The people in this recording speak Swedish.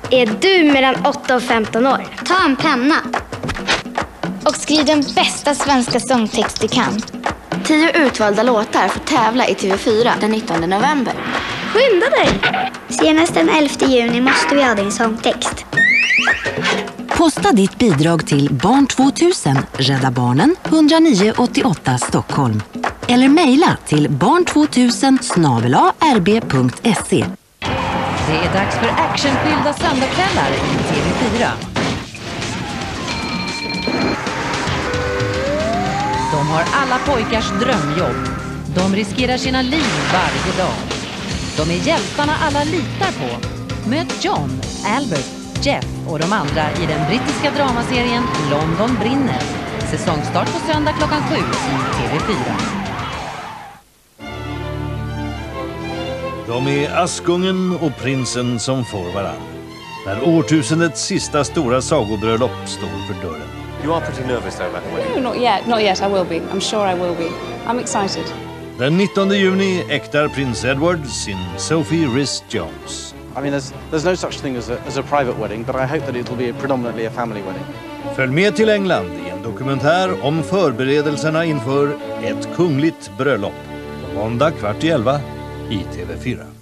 Är du mellan 8 och 15 år? Ta en penna och skriv den bästa svenska sångtext du kan. 10 utvalda låtar får tävla i TV4 den 19 november. Skynda dig! Senast den 11 juni måste vi ha din sångtext. Posta ditt bidrag till Barn 2000, Rädda Barnen, 10988 Stockholm. Eller mejla till barn2000@rb.se. Det är dags för actionfyllda söndagskvällar i TV4. De har alla pojkars drömjobb. De riskerar sina liv varje dag. De är hjältarna alla litar på. Möt John, Albert, Jeff och de andra i den brittiska dramaserien London brinner. Säsongstart på söndag klockan 7 i TV4. De är Askungen och prinsen som får varann. När årtusendets sista stora sagobröllop står för dörren. You are pretty nervous though about the wedding. No, not yet. Not yet. I will be. I'm sure I will be. I'm excited. Den 19 juni äktar prins Edward sin Sophie Rhys-Jones. I mean, there's no such thing as a private wedding, but I hope that it will be predominantly a family wedding. Följ med till England i en dokumentär om förberedelserna inför ett kungligt bröllop. På måndag 10:15 i TV4.